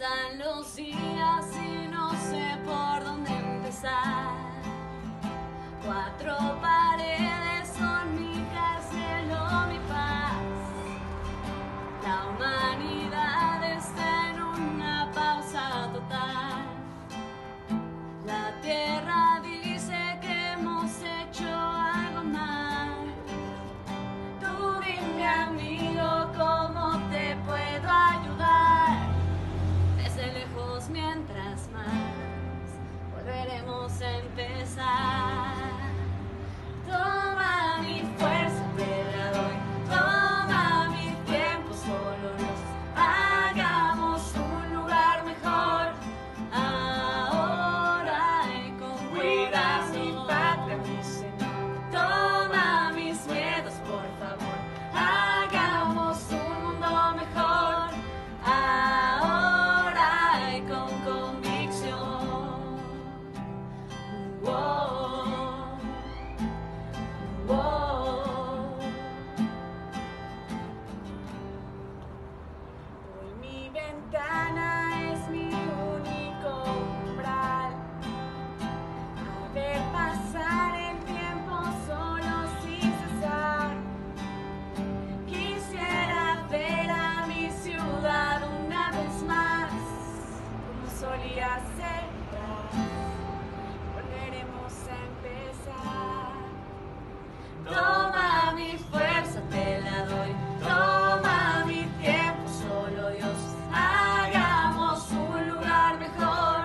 Pasan los días y no sé por dónde empezar. Cuatro paredes son mi cielo, mi paz. La humanidad está en una pausa total. La tierra dice que hemos hecho algo mal. Tú dime, amigo, ¿cómo te puedo ayudar? Desde lejos, mientras más, volveremos a empezar. Toma mi fuerza, te la doy. Toma mi tiempo, solo nos hagamos un lugar mejor. Ahora y con Cuida cuidado. mi patria, mi Señor. Toma mis miedos, por favor. Hagamos un mundo mejor. Ahora y con convicción. Wow. Wow. Hoy mi ventana es mi único umbral. A ver pasar el tiempo solo sin cesar. Quisiera ver a mi ciudad una vez más, como solía ser. Volveremos a empezar. Toma mi fuerza, te la doy. Toma mi tiempo, solo Dios. Hagamos un lugar mejor.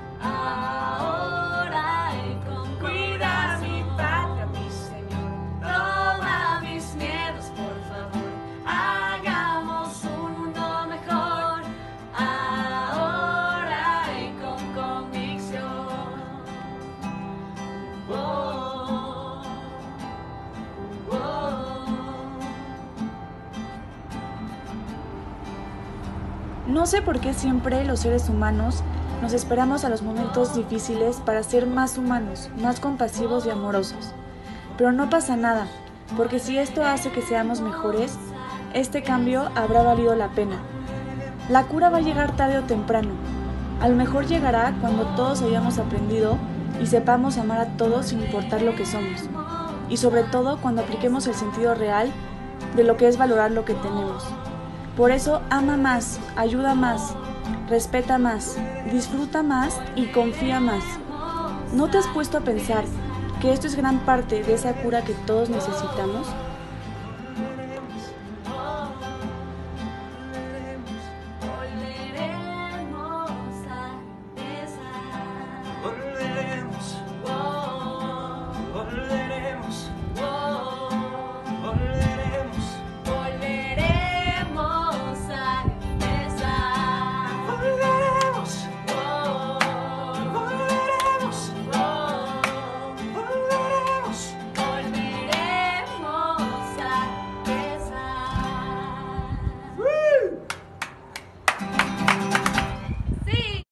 Ahora y con Cuida mi cuidado. patria, mi Señor. Toma mis miedos, por favor. Hagamos un mundo mejor. Ahora y con convicción. Oh, oh. No sé por qué siempre los seres humanos nos esperamos a los momentos difíciles para ser más humanos, más compasivos y amorosos. Pero no pasa nada, porque si esto hace que seamos mejores, este cambio habrá valido la pena. La cura va a llegar tarde o temprano. A lo mejor llegará cuando todos hayamos aprendido y sepamos amar a todos sin importar lo que somos. Y sobre todo cuando apliquemos el sentido real de lo que es valorar lo que tenemos. Por eso ama más, ayuda más, respeta más, disfruta más y confía más. ¿No te has puesto a pensar que esto es gran parte de esa cura que todos necesitamos?